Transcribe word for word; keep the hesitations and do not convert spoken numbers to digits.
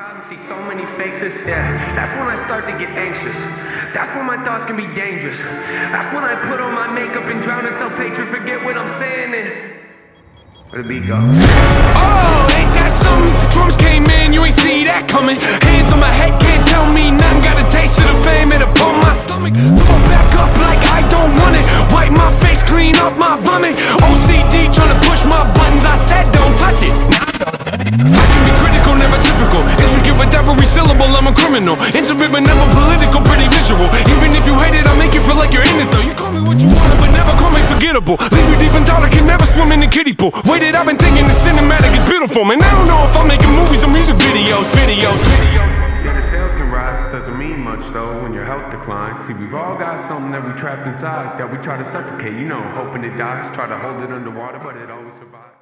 crowd and see so many faces, yeah, that's when I start to get anxious. That's when my thoughts can be dangerous. That's when I put on my makeup and drown in self-hatred, forget what I'm saying, and where the beat go? Oh, ain't that something? Drums came in, you ain't see that coming. Hands on my head, can't tell me nothing. Got a taste of the fame, it'll pull my stomach. Throw it back up like I don't want it. Wipe my face, clean up my vomit. O C D tryna push my buttons, I said don't touch it. I can be critical, never typical. Intricate with every syllable, I'm a criminal. Intimate but never political, pretty visual. Even if you hate it, I'll make you feel like you're in it though. You call me what you want, but never call me forgettable. Leave you deep in thought, I can never swim in the kiddie pool. Waited, I've been thinking the cinematic is beautiful. Man, I don't know if I'm making movies or music videos. Videos, videos. Yeah, the sales can rise, doesn't mean much though when your health declines. See, we've all got something that we trapped inside that we try to suffocate, you know, hoping it dies, try to hold it underwater, but it always survives.